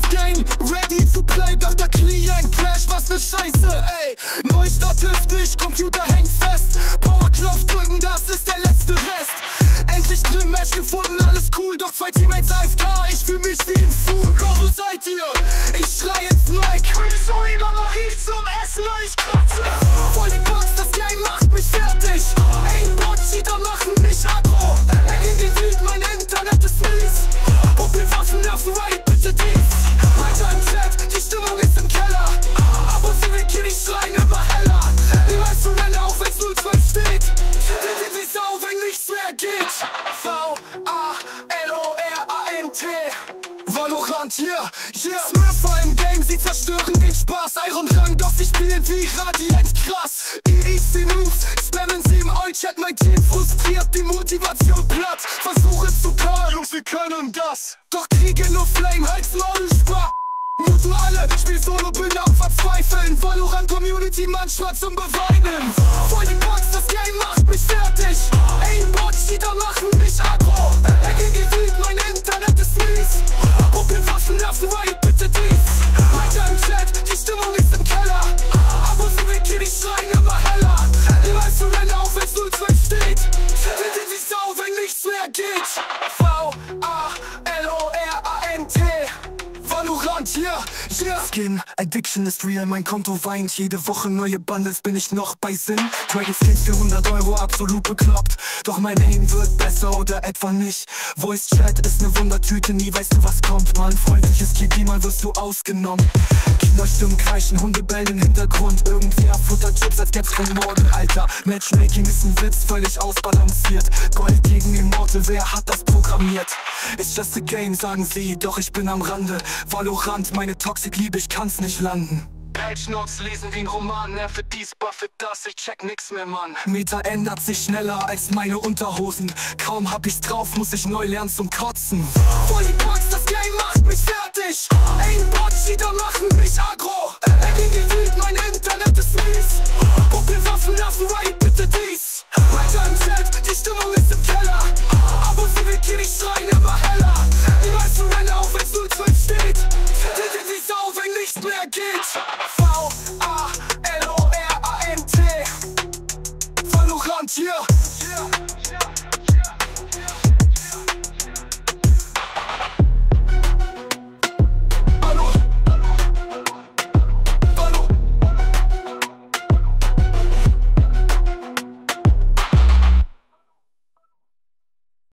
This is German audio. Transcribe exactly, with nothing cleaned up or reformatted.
Game ready to play, doch der Client crash, was ne Scheiße, ey. Neustart hilft nicht, Computer hängt fest. Powerknopf drücken, das ist der letzte Rest. Endlich ne Match gefunden, alles cool, doch zwei Teammates A F K, ich fühl mich wie ein Fool. Bro, wo seid ihr? Ich schrei ins Mic. So immer noch Heat zum Essen, ich kratze. Voll die Box, das Game macht mich fertig. Ey, Bot-Cheater machen mich aggro. Ey, in den Wild, mein Internet ist mies. Opelwaffen nerven, right, bitte dies. Weiter im Chat, die Stimmung ist im Keller. Aber sie will Kill, ich schreien immer heller. Niemals zu rennen, auch wenn's null zwölf steht. Wie Sau, wenn nichts mehr geht. V A L O R A N T Valorant, yeah, yeah. Smurfer im Game, sie zerstören den Spaß. Iron Rang, doch sie spielen wie Radiant krass. Easy Moves, spammen sie im All-Chat. Mein Team frustriert, die Motivation platt. Versuche zu paaren, Jungs, wir können das. Doch kriege nur Flame, Hals, Maul, Spar. Muten alle, spiel Solo, bin am Verzweifeln. Valorant Community, manchmal zum Beweinen. Voll die Box, das Game macht mich fertig. Aimbot, Cheater machen mich aggro. Ecke gewillt, mein Internet ist mies. Opelwaffen nerven, right, bitte dies. Weiter im Chat, die Stimmung ist im Keller. Aber sie will Kill, ich schreien immer heller. Niemals zu rennen, auch wenn's null zwölf steht. Bitte die Sau, wenn nichts mehr geht. V A L O R A N T Valorant, yeah, yeah. Skin Addiction ist real, mein Konto weint. Jede Woche neue Bundles, bin ich noch bei Sinn. Dragon Skins für hundert Euro, absolut bekloppt. Doch mein Aim wird besser oder etwa nicht. Voice Chat ist ne Wundertüte, nie weißt du was kommt. Mal ein freundliches K D, mal wirst du ausgenommen. Kinderstimmen kreischen, Hunde bellen im Hintergrund. Irgendwer futtert Chips, als gäb's kein Morgen, Alter. Matchmaking ist ein Witz, völlig ausbalanciert. Gold gegen Immortal, wer hat das programmiert? It's just a game, sagen sie, doch ich bin am Rande. Valorant, meine Toxic-Liebe, ich kann's nicht landen. Page Notes lesen wie ein Roman, nervt dies, buffet das, ich check nix mehr, Mann. Meta ändert sich schneller als meine Unterhosen. Kaum hab ich's drauf, muss ich neu lernen zum Kotzen. Voll die Box, das Game macht mich fertig. Aimbot, Cheater machen mich aggro. Ecke gewillt, mein Internet ist mies. Opelwaffen nerven, right, bitte dies. Weiter im Chat, die